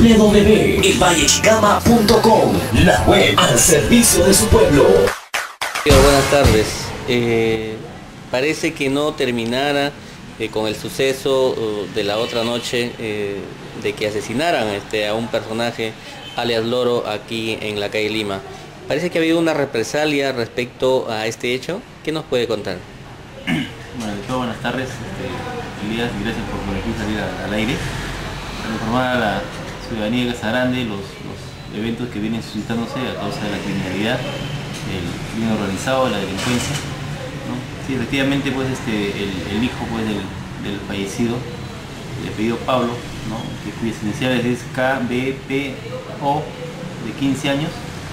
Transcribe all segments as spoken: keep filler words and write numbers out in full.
w w w punto el valle chicama punto com, la web al servicio de su pueblo. Buenas tardes. Eh, parece que no terminara eh, con el suceso uh, de la otra noche eh, de que asesinaran este, a un personaje alias Loro aquí en la calle Lima. Parece que ha habido una represalia respecto a este hecho. ¿Qué nos puede contar? Bueno, de todo, buenas tardes, este, Elías, y gracias por permitir salir al, al aire para informar a la ciudadanía de Casa Grande los, los eventos que vienen suscitándose a causa de la criminalidad, el crimen organizado, la delincuencia, ¿no? Sí, efectivamente, pues este, el, el hijo pues, del, del fallecido, el apellido Pablo, ¿no? Que cuyas iniciales es K B P O, de quince años,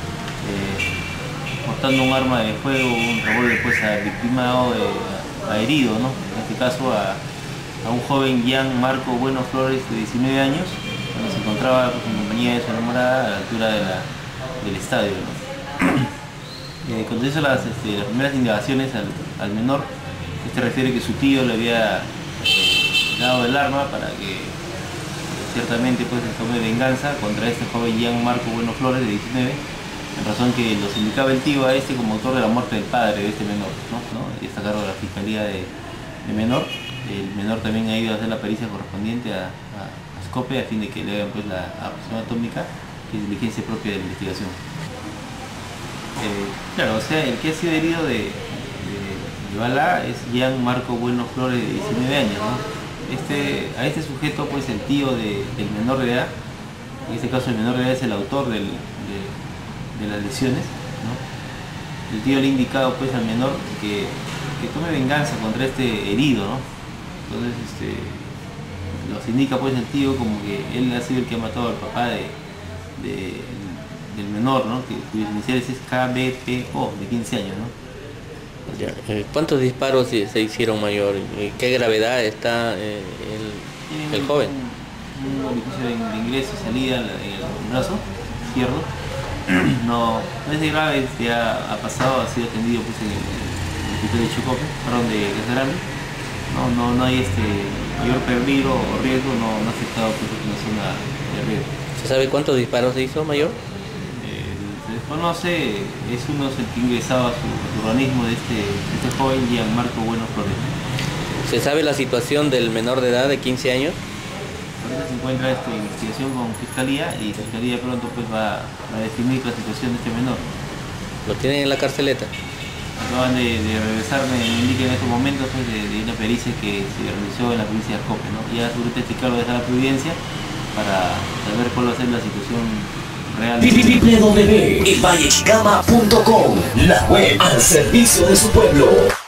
eh, portando un arma de fuego, un revólver, pues ha victimado, eh, a herido, ¿no? En este caso a, a un joven Gian Marco Bueno Flores de diecinueve años, cuando se encontraba pues, en compañía de su enamorada a la altura de la, del estadio, ¿no? Eh, cuando hizo las, este, las primeras indagaciones al, al menor, este refiere que su tío le había eh, dado el arma para que eh, ciertamente pues tome venganza contra este joven Gian Marco Bueno Flores de diecinueve, en razón que los indicaba el tío a este como autor de la muerte del padre de este menor, ¿no? ¿no? Y está a cargo de la Fiscalía de, de Menor. El menor también ha ido a hacer la pericia correspondiente a, a, a SCOPE a fin de que le hagan pues, la aproximación atómica, que es diligencia propia de la investigación. Eh, claro, o sea, el que ha sido herido de, de, de bala es Gian Marco Bueno Flores de diecinueve años, ¿no? Este, a este sujeto, pues el tío de, del menor de edad, en este caso el menor de edad es el autor del, de, de las lesiones, ¿no? El tío le ha indicado pues al menor que, que tome venganza contra este herido, ¿no? Entonces este, nos indica pues el tío como que él ha sido el que ha matado al papá de, de, del menor, ¿no? Que, cuyas iniciales es K B P O, de quince años, ¿no? Ya, eh, ¿cuántos disparos se, se hicieron, mayor? ¿Qué gravedad está eh, el, el joven? Un orificio de, de ingreso y salida en el brazo izquierdo. No, no es de grave, este, ha, ha pasado, ha sido atendido pues, en el, en el hospital de Chocope, perdón, de Casa Grande. No, no, no hay este, mayor peligro o riesgo, no, no ha afectado pues, una zona de riesgo. ¿Se sabe cuántos disparos se hizo, mayor? Eh, se desconoce, es uno el que ingresaba a su, a su organismo de este, de este joven Gian Marco Bueno Flores. ¿Se sabe la situación del menor de edad de quince años? Ahorita se encuentra esta investigación con Fiscalía y Fiscalía pronto pues va, va a definir la situación de este menor. ¿Lo tienen en la carceleta? Acaban de, de regresarme, me indican en estos momentos pues, de, de una pericia que se realizó en la provincia de Ascope, ¿no? Ya seguramente el fiscal lo deja la providencia para saber cuál va a ser la situación real. w w w punto el valle chicama punto com, la web al servicio de su pueblo.